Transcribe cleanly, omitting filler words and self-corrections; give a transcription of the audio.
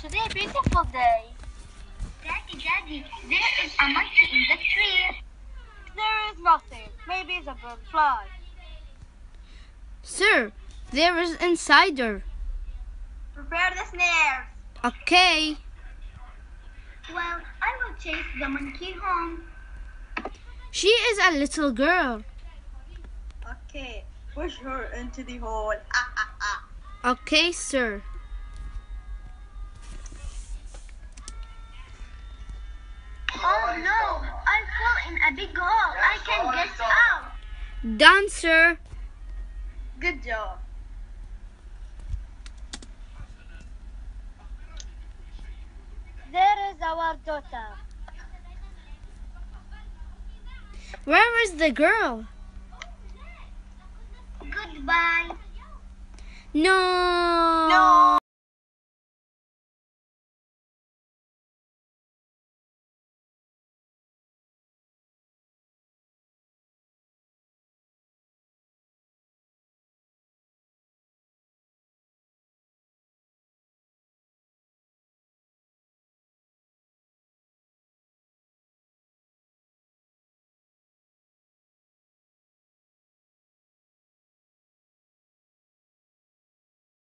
today a beautiful day. Daddy, there is a monkey in the tree. There is nothing. Maybe it's a bird fly. Sir, there is insider. Prepare the snares. Okay. Well, I will chase the monkey home. She is a little girl. Okay, push her into the hole. Okay, sir. Oh no, I fell in a big hole. I can't get out. Done, sir. Good job. There is our daughter. Where is the girl? Goodbye. No.